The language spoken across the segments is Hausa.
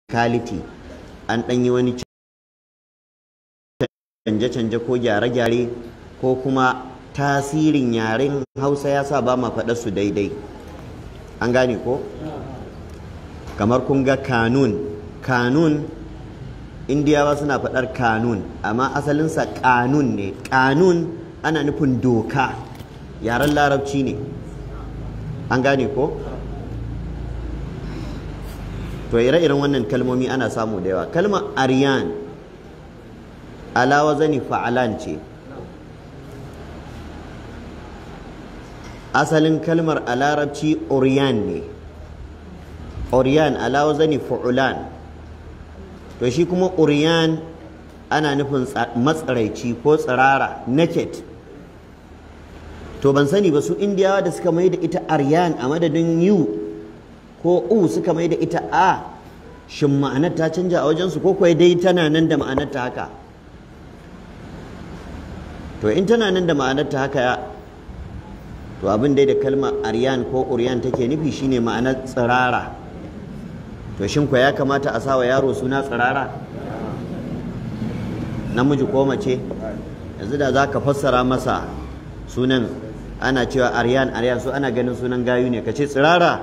technicality an ɗan yi wani canje-canje ko gyare-gyare ko kuma tasirin yaren Hausa ya sa ba ma faɗar su daidai. An gane ko? Kamar kun ga kanun indiyawa suna faɗar kanun amma asalinsa kanun ne. Kanun ana nufin doka, yaren larabci ne. An gane ko? To ire-iren wannan kalmomi ana samu da yawa. Kalmar aryan ala wazani fa'alan ce. Asalin kalmar a larabci uryan ne. Uryan ala wazani fu'ulan. To shi kuma uryan ana nufin matsaraici ko tsirara, naked. To ban sani ba su indiyawa da suka mai da ita aryan a madadin yu ko suka mai da ita a, shin ma'anar ta canja a wajensu ko kuwa dai tana nan da ma'anar ta haka? To in tana nan da ma'anar ta haka, to abin dai da kalmar aryan ko uryan take nufi shine ma'anar tsirara. To shin kuwa ya kamata a sawa yaro suna tsirara, namiji ko mace? Yanzu da za ka fassara masa sunan, ana cewa aryan so ana ganin sunan gayu ne, ka ce tsirara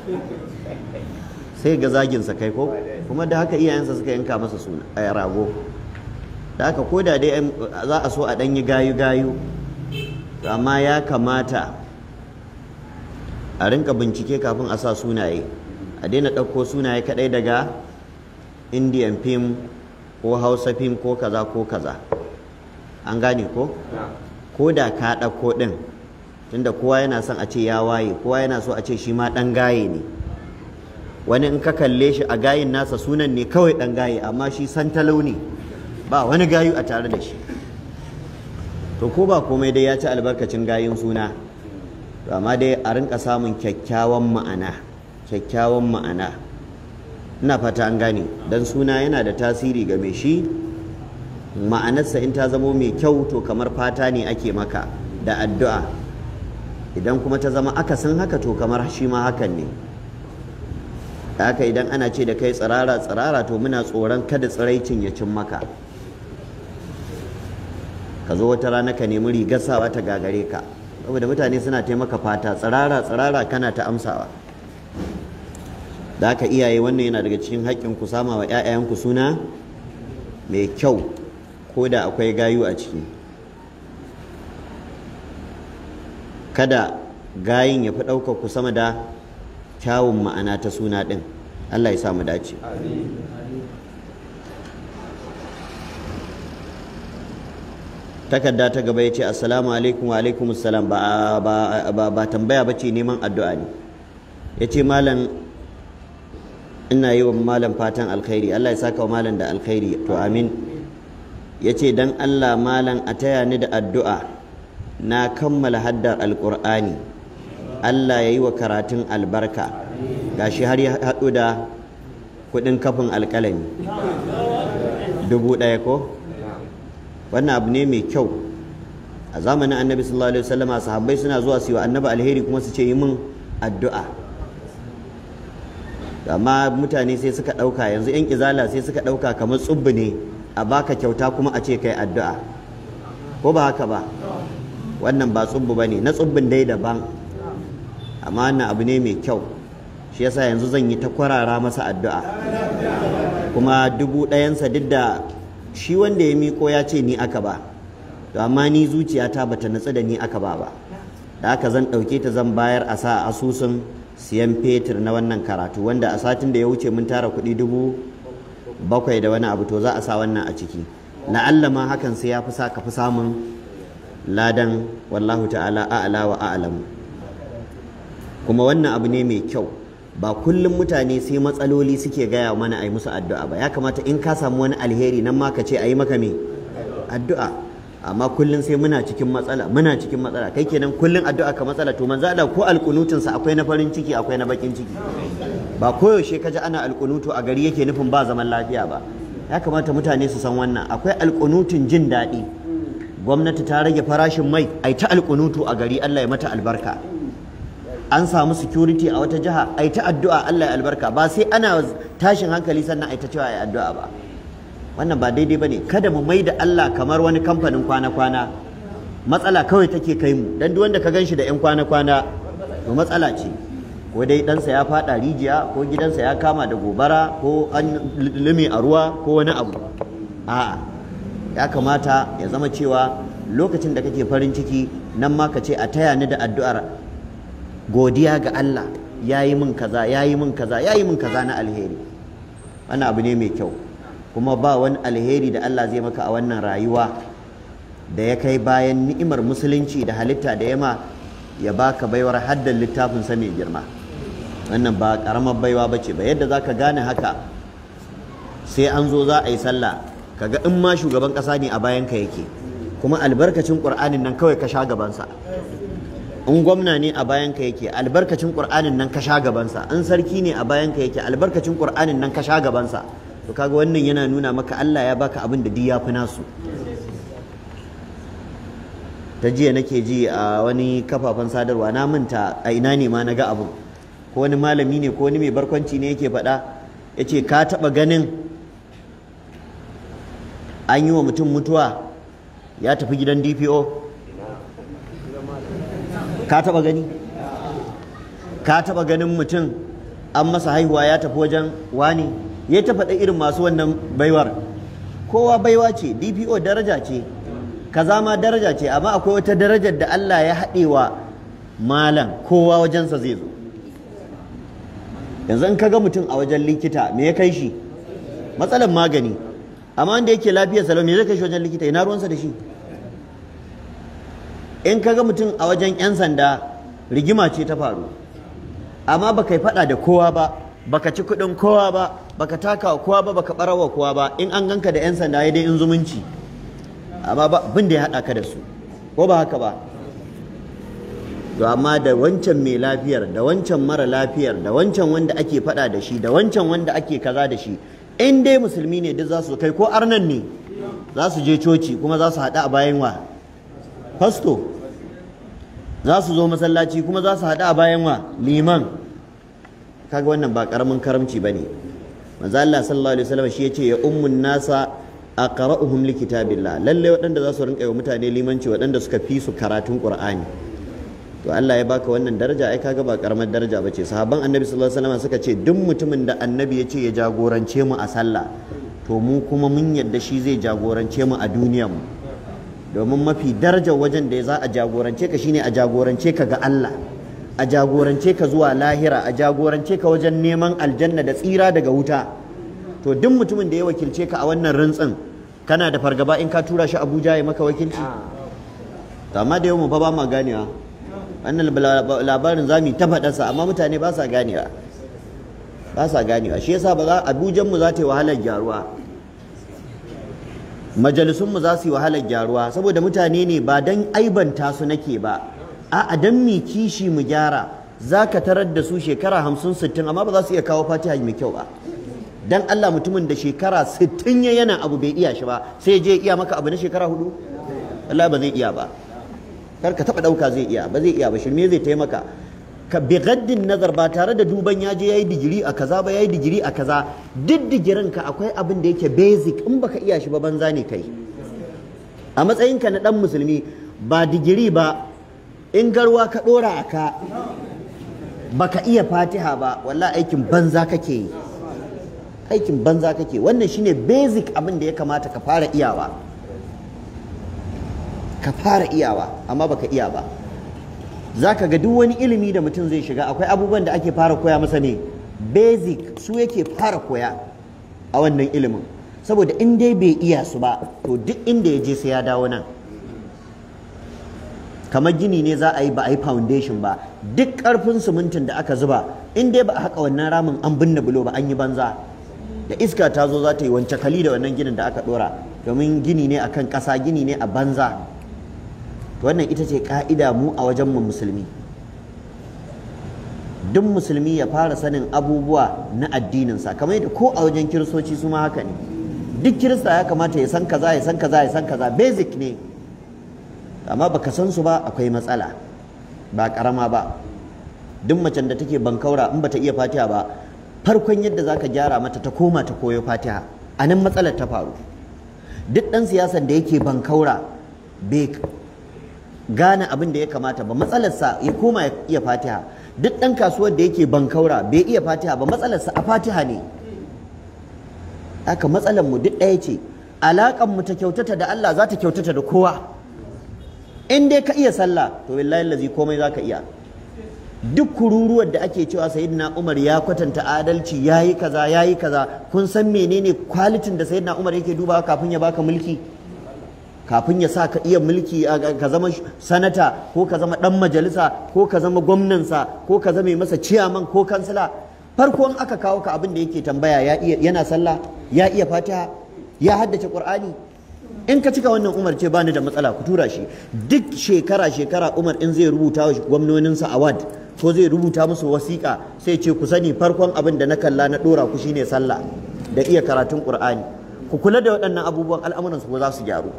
sai ga zaginsa kai ko kuma da haka iyayensa suka yanka masa suna a rago. Da haka ko da dai za a so a ɗanyi gayu amma ya kamata a rinka bincike kafin a sa sunaye, a daina ɗauko sunaye kaɗai daga indian film ko hausa film ko kaza ko kaza. An gane ko? Ko da ka ɗauko ɗin, tunda kowa yana son a ce ya waye, kowa yana so a ce shi ma ɗan gaye ne. Wani in ka kalle shi a gayin nasa sunan ne kawai ɗan gaye, amma shi santalau ne, ba wani gayu a tare da shi. To ko ba komai dai ya ci albarkacin gayin suna, to amma dai a rinka samun kyakkyawan ma'ana. Ina fata an gane, dan suna yana da tasiri ga mai shi. Ma'anarsa in ta zamo mai kyau to kamar fata ne ake maka da addu'a, idan kuma ta zama akasin haka to kamar shi ma hakan ne. Da haka idan ana ce da kai tsirara to muna tsoron kada tsiraicin ya cin maka, ka zo wata rana ka nemi rigar sawa ta gagare ka, saboda mutane suna taimaka fata tsirara kana ta amsawa. Da haka iyaye, wannan yana daga cikin haƙƙin ku sama wa 'ya'yanku suna mai kyau ko da akwai gayu a ciki. Kada gayin ya fi ɗaukar ku sama da kyawun ma'ana ta suna ɗin. Allah ya sa mu dace. Takarda ta gaba ya ce assalamu alaikum wa alaikum assalam, ba tambaya ba ce, neman addu'a ne. Ya ce malam, ina yi wa malam fatan alkhairi, Allah ya saka wa malam da alkhairi, to amin. Ya ce don Allah malam a taya ni da addu'a, na kammala haddar alƙur'ani, Allah ya yi wa karatun albarka, gashi har ya haɗu da kuɗin kafin alƙalami 1000 ko? Wannan abu ne mai kyau. A zamanin annabi sallallahu alaihi wasallama sahabbai suna zuwa su yi wa annabi alheri kuma su ce yi min addu'a. Amma mutane sai suka ɗauka, yanzu 'yan izala sai suka ɗauka kamar tsubbu ne a baka kyauta kuma a ce kai addu'a, ko ba haka ba? Wannan ba tsubbu bane, na tsubbun dai daban, amma wannan abu ne mai kyau. Shi yasa yanzu zan yi ta kwarara masa addu'a, kuma 1000 duk da shi wanda ya miko ya ce ni aka ba, to amma ni zuciyata bata natsu da ni aka ba. Da haka zan ɗauke ta zan bayar a sa asusun siyan fetur na wannan karatu, wanda a satin da ya wuce mun tara kuɗi 7,000 da wani abu, to za a sa wannan a ciki. La'alla ma hakan sai ya fi sa ka fi samun ladan, wallahu ta'ala a'la wa a'lam. Kuma wannan abu ne mai kyau. Ba kullum mutane sai matsaloli suke gaya mana a yi musu addu'a ba. Ya kamata in ka samu wani alheri nan ma ka ce a yi maka me addu'a. Amma kullum sai muna cikin matsala. Kai kenan kullum addu'a ka matsala, to manzo Allah ko alƙunutin sa akwai na farin ciki akwai na bakin ciki. Ba koyaushe ka ji ana alƙunutu a gari yake nufin ba zaman lafiya ba. Ya kamata mutane su san wannan. Akwai alƙunutun jin daɗi. Gwamnati ta rage farashin mai, ai ta alƙunutu a gari, Allah ya mata albarka. an samu security a wata jiha ai ta addu'a Allah ya albarka, ba sai ana tashin hankali sannan a ta cewa ai addu'a ba. Wannan ba daidai bane. Kada mu mai da Allah kamar wani kamfanin kwana-kwana, matsala kawai take kai mu, dan duk wanda ka ganshi da 'yan kwana-kwana to matsala ce, ko dai ɗansa ya faɗa rijiya, ko gidansa ya kama da gobara, ko an lume a ruwa, ko wani abu. A'a, ya kamata ya zama cewa lokacin da kake farin ciki nan ma ka ce a taya ni da addu'ar godiya ga Allah, yayi min kaza, yayi min kaza, yayi min kaza na alheri. Wannan abu ne mai kyau, kuma ba wani alheri da Allah zai maka a wannan rayuwa da ya kai bayan ni'imar musulunci da halitta da yama ya baka baiwar haddan littafin sa mai girma. Wannan ba karamar baiwa bace ba. Yadda zaka gane haka, sai an zo za a yi sallah, kaga in ma shugaban kasa ne a bayan ka yake, kuma albarkacin Qur'anin nan kawai ka sha gaban sa. In gwamna ne a bayan ka yake, albarkacin Qur'anin nan ka sha gaban sa. In sarki ne a bayan ka yake, albarkacin Qur'anin nan ka sha gaban sa. To kaga wannan yana nuna maka Allah ya baka abin da duk ya fi nasu. Ta jiya nake ji a wani kafafen sadarwa, na manta a ina ne ma na ga abun, ko wani malami ne ko wani mai barkwanci ne yake faɗa, ya ce ka taɓa ganin an yi wa mutum mutuwa ya tafi gidan DPO? Ka taɓa gani? Ka taɓa ganin mutum an masa haihuwa ya tafi wajen wani? Ya ta faɗa irin masu wannan baiwar. Kowa baiwa ce, DPO daraja ce, kaza ma daraja ce, amma akwai wata darajar da Allah ya haɗe wa malam, kowa wajensa zai zo. Yanzu in ka ga mutum a wajen likita, me ya kai shi? Matsalan magani. Amma wanda yake lafiyar salon, me zai kai shi wajen likita? Ina ruwansa da shi? In ka ga mutum a wajen 'yan sanda, rigima ce ta faru, amma baka yi faɗa da kowa ba, baka ci kuɗin kowa ba, baka taka wa kowa ba, baka ɓarawa kowa ba. In an ganka da 'yan sanda ya dai in zumunci, amma ba abin da ya haɗa ka da su, ko ba haka ba? To amma da wancan mai lafiyar, da wancan mara lafiyar, da wancan wanda ake faɗa da shi, da wancan wanda ake kaza da shi, in dai musulmi ne duk za su kai, ko arnan ne za su je coci kuma za su haɗu a bayan wa? Fasto. Za su zo masallaci kuma za su haɗu a bayan wa? Liman. Kaga wannan ba ƙaramin karamci ba ne. Manzo Allah sallallahu alaihi wasallam shi yace ya ummun nasa aqra'uhum likitabillah. Lalle waɗanda za su rinka yi wa mutane limanci, waɗanda suka fi su karatun Qur'ani. To Allah ya baka wannan daraja, ai kaga ba karamar daraja bace. Sahabban Annabi sallallahu alaihi wasallam suka ce duk mutumin da Annabi ya ce ya jagorance mu a sallah, to mu kuma mun yadda shi zai jagorance mu a duniyar mu. Domin mafi darajar wajen da za a jagorance ka shine a jagorance ka ga Allah, a jagorance ka zuwa lahira, a jagorance ka wajen neman aljanna da tsira daga wuta. To duk mutumin da ya wakilce ka a wannan rintsin, kana da fargaba in ka tura shi Abuja ya maka wakilci? Amma da yau mu fa ba ma ganewa. Wannan labarin za mu ta faɗarsa, amma mutane ba sa ganewa. Ba sa ganewa. Shi yasa Abujanmu za ta yi wahalar gyaruwa. Majalisunmu za su yi wahalar gyaruwa, saboda mutane ne ba don aibanta su nake ba. A'a don mi kishi mu gyara. Za ka tarar da su shekara 50-60, amma ba za su iya kawo fatiha mai kyau ba. Dan Allah, mutumin da shekara 60 ya yana abu bai iya shi ba, sai je iya maka abu na shekara 4? Allah ba zai iya ba. Kar ka taba dauka zai iya, ba zai iya ba, shirme zai taimaka. Ka bi gaddin nazar, ba tare da duban ya je yayi digiri a kaza ba, yayi digiri a kaza. Duk digirin ka akwai abin da yake basic, in baka iya shi ba banza ne kai. A matsayinka na dan musulmi, ba digiri ba, in garwa ka dora aka baka iya fatiha ba, wallahi aikin banza kake yi. Aikin banza kake. Wannan shine basic abin da ya kamata ka fara iyawa. Ka fara iyawa, amma baka iya ba. Zaka ga duk wani ilimi da mutum zai shiga, akwai abubuwan da ake fara koya masa ne basic, su yake fara koya a wannan ilimin, saboda in dai bai iya su ba, to duk inda ya je sai ya dawo nan. Kamar gini ne za a yi, ba a yi foundation ba, duk ƙarfin simintin da aka zuba, in dai ba a haƙa wannan ramin an binne bulo ba, an yi banza. Da iska ta zo za ta yi wance kali da wannan ginin da aka ɗora, domin gini ne akan ƙasa, gini ne a banza. Wannan ita ce ka'ida mu a wajen mu musulmi. Duk musulmi ya fara sanin abubuwa na addininsa, kamar yadda ko a wajen kiristoci su ma haka ne. Duk kirista ya kamata ya san kaza, ya san kaza, ya san kaza, basic ne. Amma baka san su ba, akwai matsala, ba karama ba. Duk macen da take bankaura in bata iya fatiha ba, farkon yadda zaka gyara mata ta koma ta koyo Fatiha, a nan matsalar ta faru. Duk ɗan siyasan da yake bankaura bai gane abin da ya kamata ba, matsalarsa ya koma ya iya Fatiha. Duk ɗan kasuwar da yake bankaura bai iya Fatiha ba, matsalarsa a Fatiha ne. Haka matsalar mu duk ɗaya ce. Alaƙar mu ta kyautata da Allah za ta kyautata da kowa. In dai ka iya sallah to wallahi lazi komai za ka iya. Duk kururuwar da ake cewa sayyidina Umar ya kwatanta adalci, yayi kaza yayi kaza, kun san menene kwalitin da sayyidina Umar yake dubawa kafin ya baka mulki? Kafin ya sa ka iya mulki, ka zama sanata ko ka zama dan majalisa ko ka zama gwamnansa ko ka zama masa ciyaman ko kansila, farko in aka kawo ka abin da yake tambaya yana sallah, ya iya Fatiha, ya haddace Qur'ani. In ka cika wannan Umar ce bani da matsala ku tura shi. Duk shekara Umar in zai rubuta wa gwamnoninsa award ko zai rubuta musu wasiƙa sai ce ku sani farkon abin da na kalla na dora ku shine sallah da iya karatun Qur'ani. Ku kula da waɗannan abubuwan, al'amuran su za su gyaru.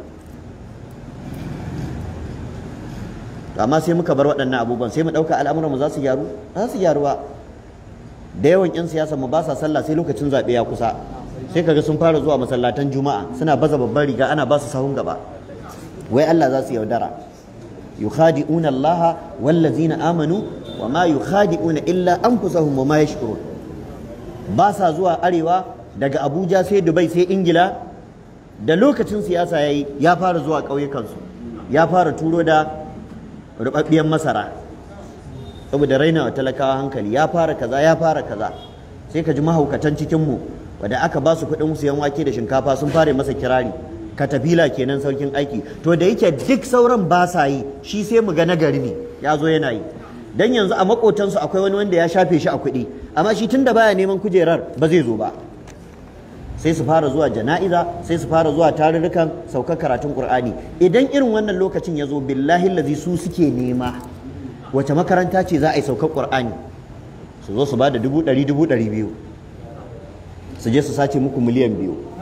Amma sai muka bar waɗannan abubuwan sai mu ɗauka al'amuran mu za su gyaru, za su gyaru ba. Da yawan 'yan siyasa mu ba sa sallah sai lokacin zaɓe ya kusa, sai kaga sun fara zuwa masallatan juma'a suna baza babban riga ana ba su sahun gaba, wai Allah za su yaudara. yukhadi'una Allah wallazina amanu wa ma yukhadi'una illa anfusahum wa ma yashkurun. Ba sa zuwa arewa daga Abuja sai Dubai sai Ingila, da lokacin siyasa yayi ya fara zuwa ƙauyukansu, ya fara turo da rubabbiyan masara saboda raina wa talakawa hankali, ya fara kaza ya fara kaza. Sai ka ji mahaukatan cikin mu wanda aka ba su kuɗin siyan wake da shinkafa sun fara masa kirari, katafila kenan saukin aiki. To da yake duk sauran ba sa yi, shi sai mu ga nagari ne ya zo yana yi. Dan yanzu a makotansu akwai wani wanda ya shafe shi a kuɗi, amma shi tunda baya neman kujerar ba zai zo ba. Sai su fara zuwa jana'iza, sai su fara zuwa tarurrukan saukar karatun Qur'ani. Idan irin wannan lokacin ya zo, billahi allazi su suke nema wace makaranta ce za a yi saukar Qur'ani, su zo su ba da 100,000 200,000 su je su sace muku miliyan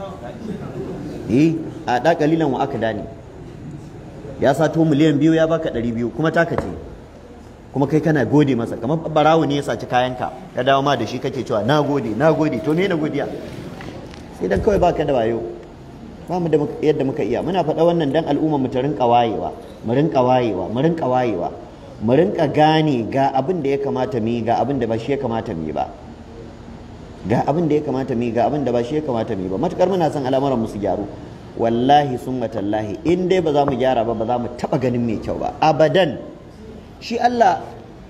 2. A da kalilan wa aka dani ya sato miliyan 2 ya baka 200 kuma taka ce, kuma kai kana gode masa kamar barawo ne ya saci kayanka ka dawo ma da shi kake cewa na gode to me na godiya? Sai dan kawai baka da wayo. Ba mu da yadda muka iya, muna faɗa wannan dan al'umma mu ta rinka wayewa, mu rinka gane ga abin da ya kamata mu yi, ga abin da ba shi ya kamata mu yi ba, ga abin da ya kamata mu yi, ga abin da ba shi ya kamata mu yi ba. Matukar muna son al'amuran mu su gyaru, wallahi summa tallahi in dai ba za mu gyara ba, ba za mu taba ganin mai kyau ba abadan. Shi Allah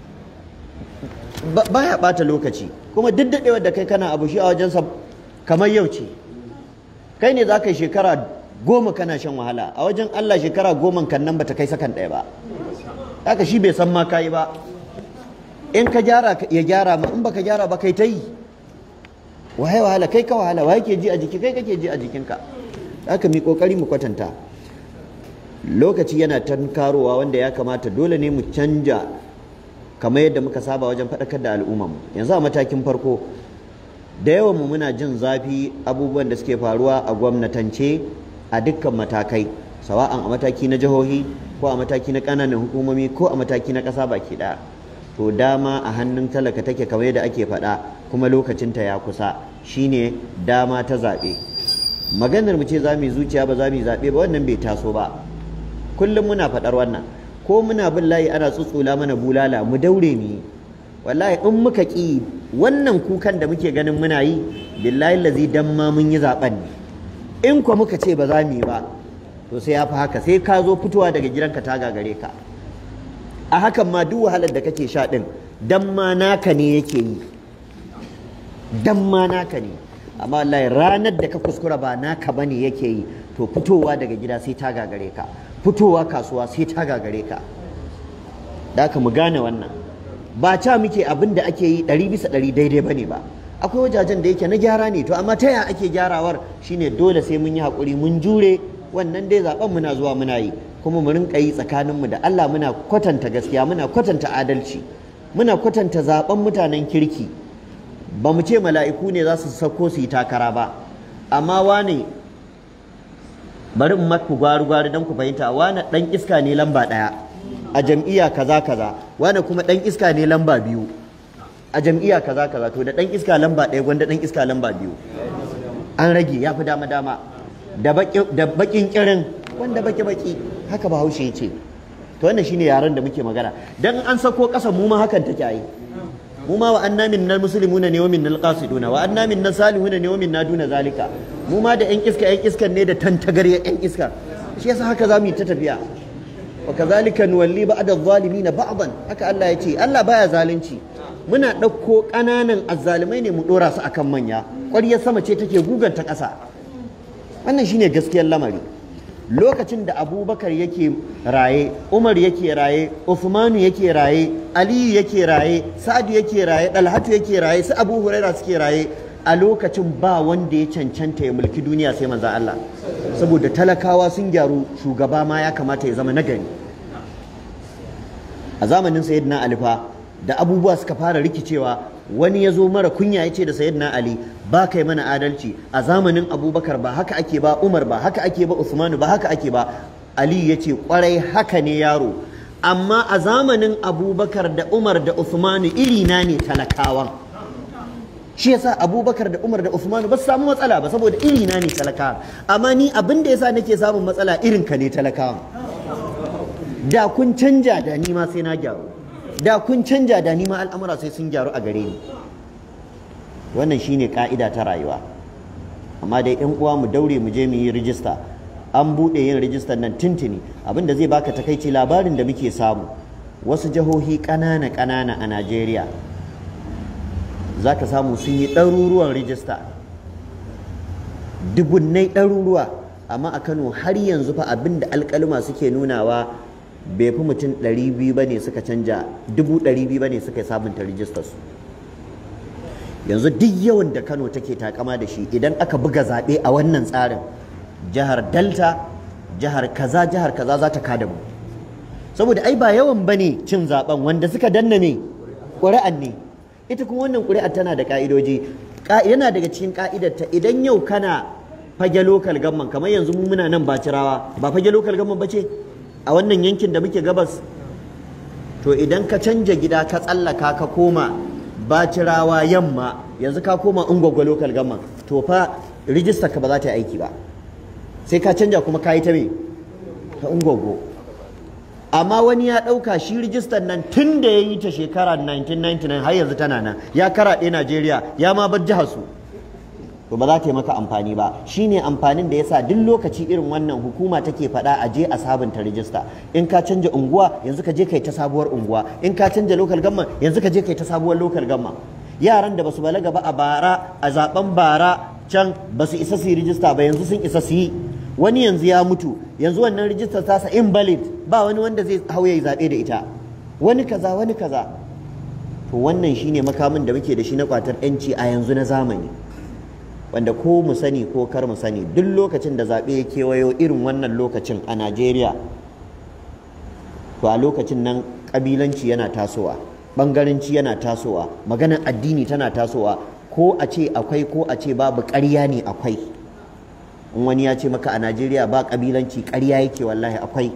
baya bata lokaci, kuma duk dadewar da kai kana abu shi a wajensa kamar yau ce. Kai ne za ka yi shekara 10 kana shan wahala, a wajen Allah shekara 10 kan nan bata kai sakan ɗaya ba. Haka shi bai san ma kayi ba. In ka gyara ya gyara ma, in baka gyara ba kai ta yi. Waye wahala kai ka wahala, waye ke ji a jiki kai kake ji a jikinka. Haka mi kokari mu kwatanta. Lokaci yana tankarowa wanda ya kamata dole ne mu canja kamar yadda muka saba wajen faɗakar da al'ummar. Yanzu a matakin farko da yawan mu muna jin zafi abubuwan da suke faruwa a gwamnatance a dukkan matakai, sawa'an a mataki na jihohi ko a mataki na ƙananan hukumomi ko a mataki na ƙasa baki ɗaya. To dama a hannun talaka take kamar yadda ake faɗa, kuma lokacinta ya kusa, shine dama ta zaɓe. Maganar mu ce za mu yi zuciya ba za mu yi zaɓe ba, wannan bai taso ba. Kullum muna faɗar wannan, ko muna bin layi ana tsutsula mana bulala mu daure mu yi. Wallahi in muka ƙi wannan kukan da muke ganin muna yi, billahi lazi dan ma mun yi zaɓen ne. In kuwa muka ce ba za mu yi ba, to sai ya fi haka, sai ka zo fitowa daga gidanka ta gagare ka. A hakan ma duk wahalar da kake sha ɗin dan ma naka ne yake yi, dan ma naka ne. Amma wallahi ranar da ka kuskura ba naka bane yake yi, to fitowa daga gida sai ta gagare ka, fitowa kasuwa sai ta gagare ka. Da haka mu gane wannan. Ba ca muke abin da ake yi 100% daidai bane ba. Akwai wajajen da yake na gyara ne, to amma ta yaya ake gyarawar shine dole sai mun yi haƙuri mun jure. Wannan dai zaben muna zuwa muna yi, kuma mu rinka yi tsakaninmu da Allah, muna kwatanta gaskiya, muna kwatanta adalci, muna kwatanta zaben mutanen kirki. Ba mu ce mala'iku ne za su sako su yi takara ba, amma wane bari in maku gwari-gwari don ku fahimta, wane ɗan iska ne lamba 1 a jam'iyya kaza kaza, wane kuma ɗan iska ne lamba 2. a jam'iyya kaza kaza to da ɗan iska lamba 1 gwanda ɗan iska lamba 2 an rage ya fi dama dama da bakin kirin wanda baki haka Bahaushe ya ce to wannan shine yaran da muke magana dan an sako ƙasa mu ma hakan take yi mu ma wa anna minnal muslimuna ne wa minnal qasiduna wa anna minnas salihuna ne wa minna duna zalika mu ma da yan iskan ne da tantagarya yan iska shi yasa haka zamu yi ta tafiya wa kazalika nuwalli ba'da adh-dhalimin ba'dan haka Allah ya ce Allah baya zalunci muna ɗauko ƙananan azzalumai ne mu ɗora su akan manya ƙwaryar sama ce take guganta ƙasa wannan shine gaskiyar lamari lokacin da Abubakar yake raye Umar yake raye Uthmanu yake raye Aliyu yake raye Sa'adu yake raye Dalhatu yake raye su Abu Huraira suke raye a lokacin ba wanda ya cancanta ya mulki duniya sai manzo Allah saboda talakawa sun gyaru shugaba ma ya kamata ya zama nagari a zamanin sayyidina Ali fa da abubuwa suka fara rikicewa wani ya zo mara kunya ya ce da sayyidina Ali ba kai mana adalci a zamanin Abubakar ba haka ake ba Umar ba haka ake ba Usmanu ba haka ake ba Ali ya ce kwarai haka ne yaro amma a zamanin Abubakar da Umar da Usmanu irina ne talakawan shi yasa Abubakar da Umar da Usmanu ba su samu matsala ba saboda irina ne talakawan amma ni abin da yasa nake samun matsala irin ka ne talakawan da kun canja da ni ma sai na gyaru da kun canja da ni ma al'amura sai sun gyaru a gare ni wannan shine ka'ida ta rayuwa amma dai yan uwa mu daure mu je mu yi rijista an buɗe yin rijistar nan tintini abinda zai baka takaici labarin da muke samu wasu jihohi ƙanana a Najeriya zaka samu sun yi ɗaruruwan rijista dubunnai ɗaruruwa amma a Kano har yanzu fa abinda alƙaluma suke nunawa bai fi mutum 200 ba ne suka canja 200,000 ba ne suka sabunta rijistar su yanzu duk yawan da Kano take takama da shi idan aka buga zaɓe a wannan tsarin jihar Delta jihar kaza za ta kada mu saboda ai ba yawan bane cin zaben wanda suka danna ne ƙuri'an ne ita kuma wannan ƙuri'ar tana da ka'idoji yana daga cikin ka'idarta idan yau kana fage local government kamar yanzu mu muna nan Bacirawa ba fage local government bace a wannan yankin da muke gabas to idan ka canja gida ka tsallaka ka koma Bacirawa yamma yanzu ka koma Ungwagwa local government to fa rijistar ka ba za ta yi aiki ba sai ka canja kuma ka yi ta me ta Ungwaggo amma wani ya ɗauka shi rijistar nan tun da ya yi ta shekara 1999 har yanzu tana nan ya karaɗe Najeriya ya ma bar jihar su to ba za ta yi maka amfani ba shine amfanin da yasa duk lokaci irin wannan hukuma take faɗa a je a sabunta rijista in ka canja unguwa yanzu ka je kai ta sabuwar unguwa in ka canja local government yanzu ka je kai ta sabuwar local government yaran da basu balaga ba a bara a zaben bara can basu isa su yi rijista ba yanzu sun isa su yi wani yanzu ya mutu yanzu wannan rijistar tasa invalid ba wani wanda zai hau ya yi zaɓe da ita wani kaza to wannan shine makamin da muke da shi na kwatar 'yanci a yanzu na zamani wanda ko mu sani ko kar mu sani duk lokacin da zaɓe ya kewayo irin wannan lokacin a Najeriya to a lokacin nan ƙabilanci yana tasowa ɓangaranci yana tasowa maganar addini tana tasowa ko a ce akwai ko a ce babu ƙarya ne akwai in wani ya ce maka a Najeriya ba ƙabilanci ƙarya yake wallahi akwai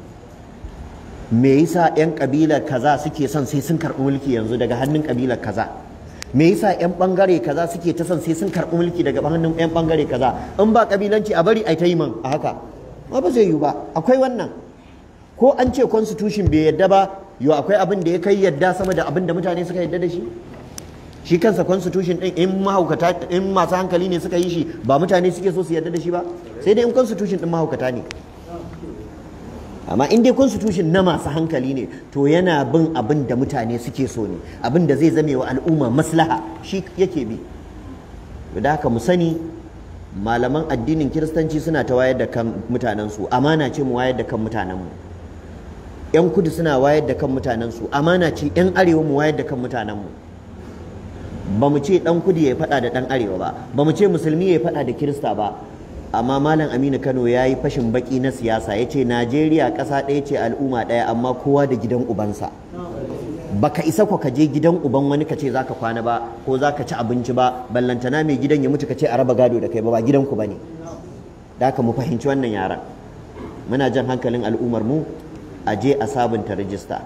me yasa 'yan ƙabilar kaza suke son sai sun karɓi mulki yanzu daga hannun ƙabilar kaza me yasa 'yan bangare kaza suke ta son sai sun karɓi mulki daga hannun 'yan bangare kaza in ba kabilanci a bari ai ta yi man a haka ba zai yiwu ba akwai wannan ko an ce constitution bai yadda ba yau akwai abin da ya kai yadda sama da abin da mutane suka yadda da shi kansa constitution din in mahaukata in masu hankali ne suka yi shi ba mutane suke so su yadda da shi ba sai dai in constitution din mahaukata ne amma in dai constitution na masu hankali ne to yana bin abin da mutane suke so ne abin da zai zame wa al'umma maslaha shi yake bi da haka mu sani malaman addinin kiristanci suna ta wayar da kan mutanensu amana ce mu wayar da kan mutanenmu yan kudu suna wayar da kan mutanensu amana ce yan arewa mu wayar da kan mutanenmu ba mu ce dan kudu ya faɗa da dan arewa ba mu ce musulmi ya faɗa da kirista ba amma malam Aminu Kano ya yi fashin baki na siyasa ya ce Najeriya ƙasa ɗaya ce al'umma ɗaya amma kowa da gidan ubansa baka isa ko ka je gidan uban wani ka ce zaka kwana ba ko zaka ci abinci ba ballantana mai gidan ya mutu ka ce a raba gado da kai ba gidanku bane da haka mu fahimci wannan yaran muna jan hankalin al'ummar mu a je a sabunta rijista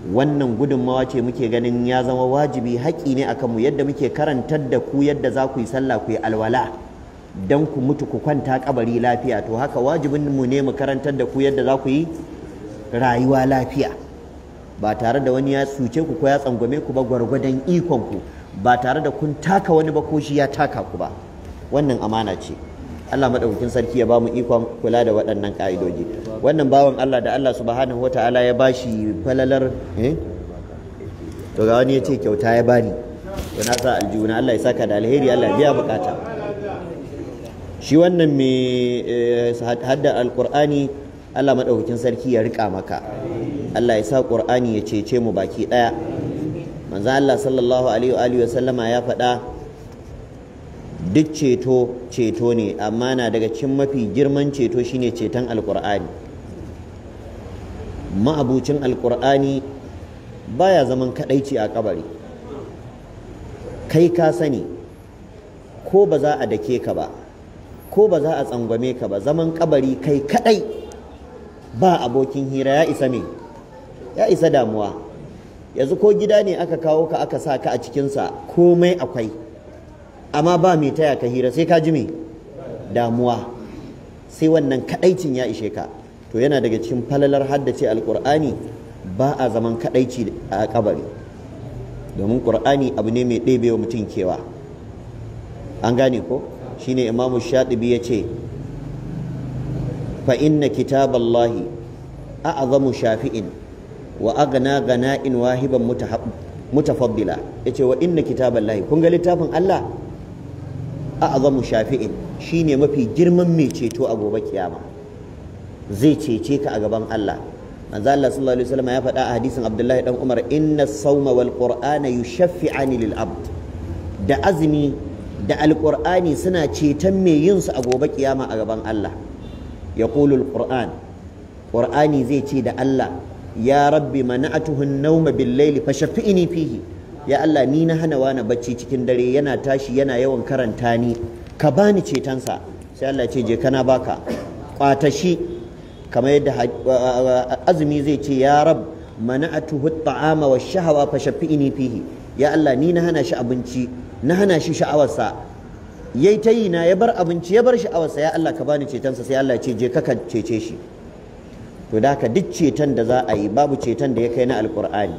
wannan gudunmawa ce muke ganin ya zama wajibi, haƙƙi ne akan mu, yadda muke karantar da ku yadda za ku yi sallah ku yi alwala dan ku mutu ku kwanta kabari lafiya, to haka wajibin mu ne mu karantar da ku yadda za ku yi rayuwa lafiya ba tare da wani ya suce ku ko ya tsangwame ku ba, gwargwadon ikon ku, ba tare da kun taka wani ba ko shi ya taka ku ba. Wannan amana ce. Allah madaukakin sarki ya ba mu ikon kula da waɗannan ka'idoji. Wannan bawan Allah da Allah subhanahu wataala ya bashi falalar to ga wani ya ce kyauta ya bani, to na sa aljuna, Allah ya saka da alheri, Allah ya biya bukata. Shi wannan mai hadda alqur'ani, Allah madaukakin sarki ya rika maka, Allah ya sa qur'ani ya cece mu baki daya. Manzo Allah sallallahu alaihi wa sallama ya faɗa, duk ceto ne, amma na daga cikin mafi girman ceto shine ceton alqur'ani. Ma'abucin alqur'ani baya zaman kadaici a kabari. Kai ka sani ko ba za a dake ka ba, ko ba za a tsangwame ka ba, zaman kabari kai kadai ba abokin hira ya isa me? Ya isa damuwa. Yanzu ko gida ne aka kawo ka aka sa ka a cikinsa, komai akwai, amma ba mai taya ka hira, sai ka ji me? Damuwa. Sai wannan kadaicin ya ishe ka. To yana daga cikin falalar haddace alqur'ani, ba a zaman kadaici a kabari, domin qur'ani abu ne mai ɗebewa mutum kewa. An gane ko? Shine Imamu Shatibi ya ce, fa inna kitaballahi a'zamu shafi'in wa aghna ghana'in wahiban mutafaddila. Yace wa inna kitaballahi, kun ga littafin Allah, a'zamu shafi'in, shine mafi girman mai ceto a gobe kiyama, zai cece ka a gaban Allah. Manzo Allah sallallahu alaihi wasallam ya faɗa a hadisin Abdullahi dan Umar, inna as-sawma wal qur'ana yushaffi'ani lil abd. Da azumi da alqur'ani suna ceton mai yin su a gobe kiyama a gaban Allah. Yaqulu al-qur'an, qur'ani zai ce da Allah, ya rabbi mana'atuhu an-nawma bil-layli fashaffi'ni fihi. Ya Allah, ni na hana wani bacci cikin dare, yana tashi yana yawan karanta ni, ka bani cetonsa. Sai Allah ya ce je kana baka, kwata shi. Kamar yadda azumi zai ce, ya rab mana'atuhu at-ta'ama wash-shahwa fashaffi'ni fihi. Ya Allah, ni na hana shi abinci, na hana shi sha'awarsa, yayi tayi na ya bar abinci ya bar sha'awarsa, ya Allah ka bani cetonsa. Sai Allah ya ce je ka cece shi. To da haka duk ceton da za a yi, babu ceton da ya kai na alqur'ani.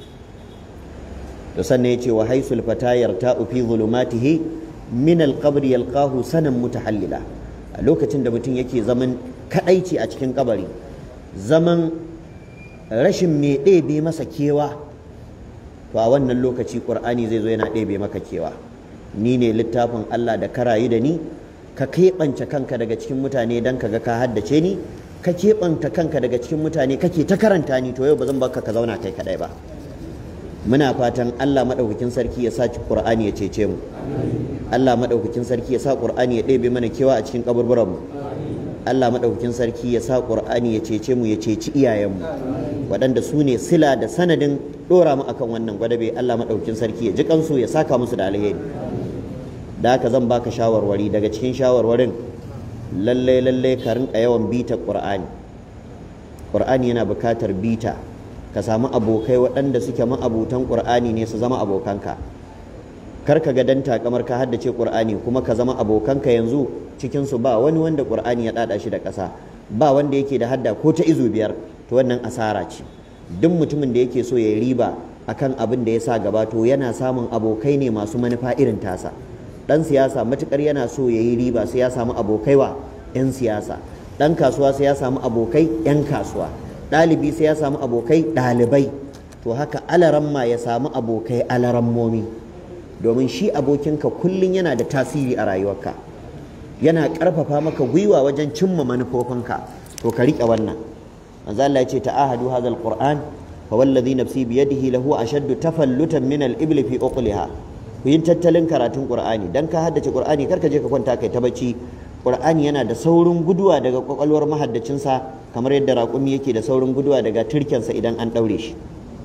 To sannan ya ce wa haisul fata yarta'u fi zulumatihi min alqabri yalqahu sanan mutahallila. A lokacin da mutum yake zaman kadaici a cikin kabari, zaman rashin mai ɗebe masa kewa, to a wannan lokaci qur'ani zai zo yana ɗebe maka kewa. Ni ne littafin Allah da ka rayu da ni, ka keɓance kanka daga cikin mutane dan kaga ka haddace ni, ka keɓanta kanka daga cikin mutane kake ta karanta ni, to yau ba zan baka ka zauna kai kadai ba. Muna fatan Allah madaukakin sarki ya sa qur'ani ya cece mu. Allah madaukakin sarki ya sa qur'ani ya ɗebe mana kewa a cikin kaburburan mu. Allah madaukakin sarki ya sa qur'ani ya cece mu, ya ceci iyayen mu, waɗanda su ne sila da sanadin dora mu akan wannan gwadabe. Allah madaukakin sarki ya ji kansu, ya saka musu da alheri. Da haka zan baka shawarwari, daga cikin shawarwarin, lalle ka rinka yawan bita qur'ani. Qur'ani yana bukatar bita, ka samu abokai waɗanda suke ma'abutan qur'ani ne su zama abokanka. Kar ka ga dan takamar ka haddace qur'ani kuma ka zama abokanka yanzu cikin su ba wani wanda qur'ani ya dada shi da ƙasa, ba wanda yake da hadda ko ta izu 5, to wannan asara ce. Duk mutumin da yake so ya yi riba akan abin da ya sa gaba, to yana samun abokai ne masu manufa irin tasa. Dan siyasa matukar yana so ya yi riba sai ya samu abokai wa 'yan siyasa. Dan kasuwa sai ya samu abokai 'yan kasuwa. Ɗalibi sai ya samu abokai ɗalibai. To haka alaramma ya samu abokai alarammomi, domin shi abokinka kullum yana da tasiri a rayuwarka, yana ƙarfafa maka gwiwa wajen cimma manufofinka. To ka riƙe wannan. Manzo Allah ya ce ta'ahadu hadha alquran fa wallazi nafsi bi yadihi lahu ashaddu tafallutan min al-ibli fi uqliha. Ku yin tattalin karatun Qur'ani, dan ka haddace Qur'ani kar ka je ka kwanta kai ta bacci. Qur'ani yana da saurin guduwa daga kwakwalwar mahaddacinsa, kamar yadda raƙumi yake da saurin guduwa daga turkensa idan an ɗaure shi.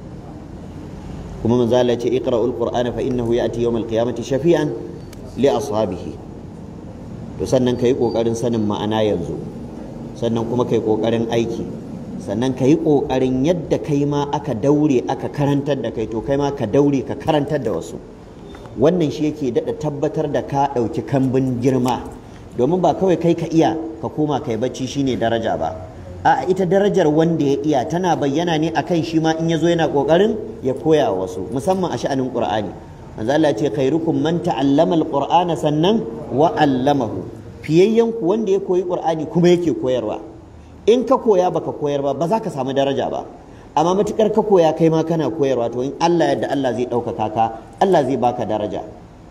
Kuma manzo Allah ya ce iqra'ul qur'ana fa innahu ya'ti yawmal qiyamati shafi'an li ashabihi. To sannan kai kokarin sanin ma'ana yanzu, sannan kuma kai kokarin aiki, sannan ka yi ƙoƙarin yadda kai ma aka daure aka karantar da kai to kai ma ka daure ka karantar da wasu. Wannan shi yake daɗa tabbatar da ka ɗauki kambun girma, domin ba kawai kai ka iya ka koma kai bacci shine daraja ba, a ita darajar wanda ya iya tana bayyana ne akan shi ma in ya zo yana ƙoƙarin ya koya wa wasu, musamman a sha'anin Qur'ani. Manzo Allah ya ce khairukum man ta'allama al-Qur'ana sannan wa 'allamahu, fiyayyanku wanda ya koyi Qur'ani kuma yake koyarwa. In ka koya baka koyar ba za ka samu daraja ba, amma matukar ka koya kai ma kana koyarwa to in Allah yadda Allah zai ɗaukaka ka, Allah zai baka daraja.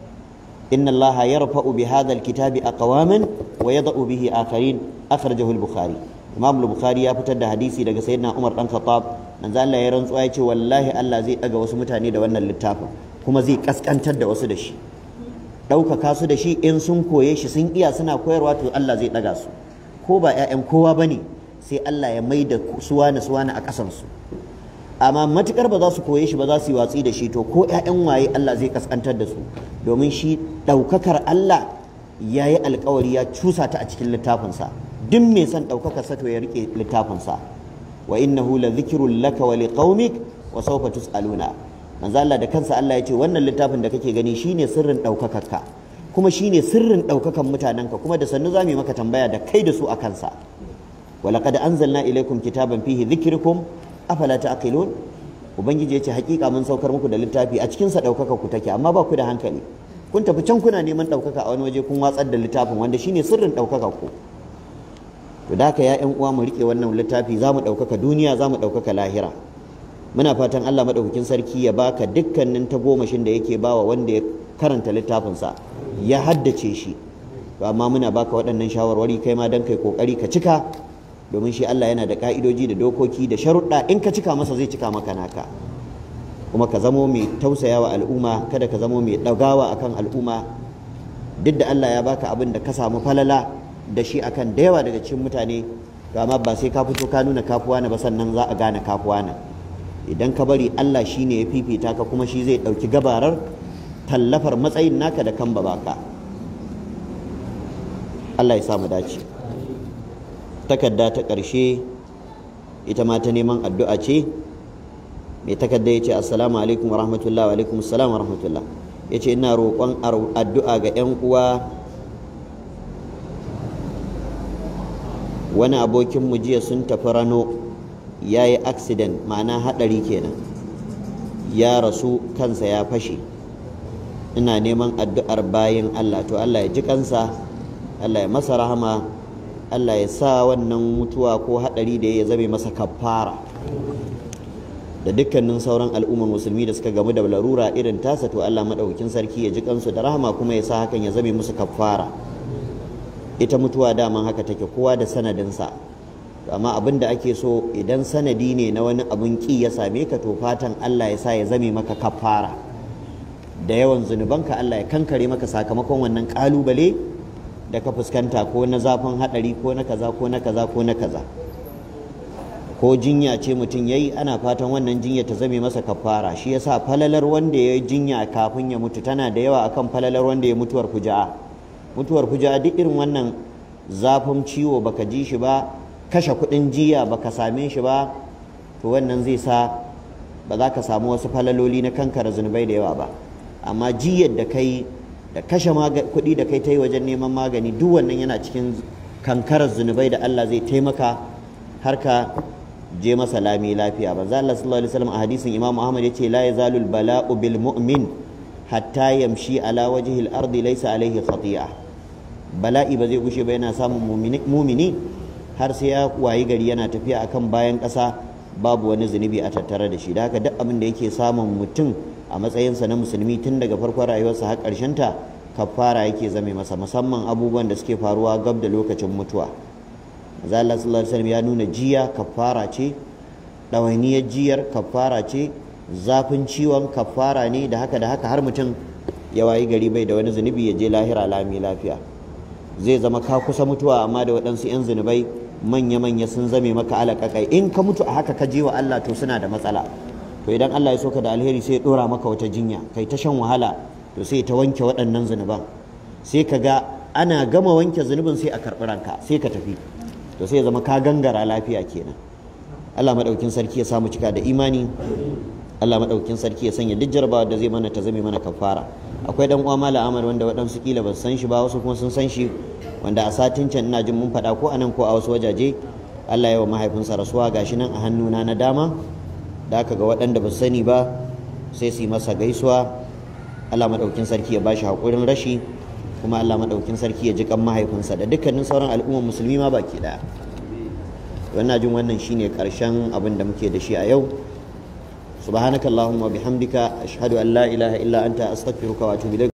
inna Allah yarfa'u bi hadha al-kitabi aqwaman wa yada'u bihi akharin, akhrajahu al-Bukhari. Imam al-Bukhari ya fitar da hadisi daga sayyidina Umar dan Khattab, manzo Allah ya rantsuwa ya ce wallahi Allah zai daga wasu mutane da wannan littafin kuma zai kaskantar da wasu da shi. Ɗaukaka su da shi in sun koye shi sun iya suna koyarwa to Allah zai daga su, ko ba 'ya'yan kowa bane sai Allah ya mai da suwana a ƙasansu. Amma matukar ba za su koye shi ba za su yi watsi da shi to ko 'ya'yan waye Allah zai kaskantar da su, domin shi ɗaukakar Allah ya yi alkawari ya cusa ta a cikin littafinsa. Duk mai son ɗaukakar sa to ya rike littafinsa. Wa innahu la dhikrun laka wa liqaumik wa sawfa tus'aluna. Manzo Allah da kansa Allah ya ce wannan littafin da kake gani shine sirrin ɗaukakarka kuma shine sirrin ɗaukakan mutanenka, kuma da sannu za mu yi maka tambaya da kai da su a kansa. ولقد أنزلنا إليكم كتابا فيه ذكركم أفلا تعقلون. Ubangiji ya ce hakika mun saukar muku da littafi a cikin sa ɗaukaka ku take, amma ba ku da hankali, kun tafi can kuna neman ɗaukaka a wani waje kun watsar da littafin wanda shine sirrin ɗaukaka ku. To da haka ya ƴan uwa mu rike wannan littafi, za mu ɗaukaka duniya, za mu ɗaukaka lahira. Muna fatan Allah madaukakin sarki ya baka dukkanin tagomashin da yake bawa wanda ya karanta littafinsa ya haddace shi. To amma muna baka waɗannan shawarwari kai ma dan kai kokari ka cika, domin shi Allah yana da ka'idoji da dokoki da sharuɗa, in ka cika masa zai cika maka naka. Kuma ka zamo mai tausayawa al'umma, kada ka zamo mai ɗagawa akan al'umma. Duk da Allah ya baka abin da ka samu falala da shi akan da yawa daga cikin mutane, to amma ba sai ka fito ka nuna kafuwa na ba sannan za a gane kafuwa na. Idan ka bari Allah shi ne ya fifita ka, kuma shi zai ɗauki gabarar tallafar matsayin naka da kan baka. Allah ya samu dace. Takarda ta ƙarshe ita ma ta neman addu'a ce. Mai takarda ya ce assalamu alaikum wa rahmatullah. Wa alaikum assalam wa rahmatullah. Ya ce ina roƙon addu'a ga 'yan uwa, wani abokinmu jiya sun tafi Rano, ya yi accident, ma'ana haɗari kenan, ya rasu, kansa ya fashe. Ina neman addu'ar bayin Allah, to Allah ya ji kansa, Allah ya masa rahama, Allah ya sa wannan mutuwa ko haɗari da ya zame masa kafara, da dukkanin sauran al'ummar musulmi da suka gamu da larura irin tasa, to Allah madaukakin sarki ya ji kansu da rahama kuma ya sa hakan ya zame musu kafara. Ita mutuwa daman haka take, kowa da sanadinsa, amma abin da ake so idan sanadi ne na wani abun ki ya same ka, to fatan Allah ya sa ya zame maka kafara, da yawan zunubanka Allah ya kankare maka sakamakon wannan kalubale da ka fuskanta, ko na zafin hadari ko na kaza ko na kaza ko na kaza. Ko jinya ce mutum yayi, ana fatan wannan jinya ta zame masa kafara. Shi yasa falalar wanda ya jinya kafin ya mutu tana da yawa akan falalar wanda ya mutuwar fuja'a. Mutuwar fuja'a duk irin wannan zafin ciwo baka ji shi ba, kashe kuɗin jiya baka same shi ba, to wannan zai sa ba za ka samu wasu falaloli na kankara zunubai da yawa ba. Amma jiyar da kai da kashe kuɗi da kai ta yi wajen neman magani, duk wannan yana cikin kankarar zunubai da Allah zai taimaka har ka je masa lami lafiya. Manzo Allah sallallahu alaihi wasallam a hadisin Imam Ahmad yace la yazalul bala'u bil mu'min hatta yamshi ala wajhi al-ardi laysa alaihi khati'a. Bala'i ba zai gushe ba yana samun mumini har sai ya wayi gari yana tafiya akan bayan ƙasa babu wani zunubi a tattare da shi. Da haka duk abin da yake samun mutum a matsayinsa na musulmi tun daga farkon rayuwarsa har ta, kafara yake zame masa, musamman abubuwan da suke faruwa gab da lokacin mutuwa. Manzo Allah sallallahu alaihi wasallam ya nuna jiya kafara ce, ɗawainiyar jiyar kafara ce, zafin ciwon kafara ne, da haka har mutum ya wayi gari bai da wani zunubi ya je lahira lami lafiya. Zai zama ka kusa mutuwa amma da waɗansu 'yan zunubai manya-manya sun zame maka alaƙaƙai. In ka mutu a haka ka je wa Allah to suna da matsala. To idan Allah ya so ka da alheri sai ya ɗora maka wata jinya, kai ta shan wahala, to sai ta wanke waɗannan zunuban. Sai ka ga ana gama wanke zunubin sai a karɓi ranka sai ka tafi, to sai ya zama ka gangara lafiya kenan. Allah madaukin sarki ya samu cika da imani. Allah madaukin sarki ya sanya duk jarabawa da zai mana ta zame mana kafara. Akwai dan uwa Malam Ahmad wanda waɗansu kila ba san shi ba, wasu kuma sun san shi, wanda a satin can ina jin mun faɗa ko anan ko a wasu wajaje, Allah ya wa mahaifinsa rasuwa, gashi nan a hannuna na dama, da aka ga waɗanda ba su sani ba sai su yi masa gaisuwa. Allah madaukin sarki ya bashi haƙurin rashi, kuma Allah madaukin sarki ya ji kan mahaifinsa da dukkanin sauran al'ummar musulmi ma baki ɗaya. Wannan jin wannan shine karshen abin da muke da shi a yau. Subhanakallahumma wa bihamdika ashhadu an la ilaha illa anta astaghfiruka wa atubu ilaik.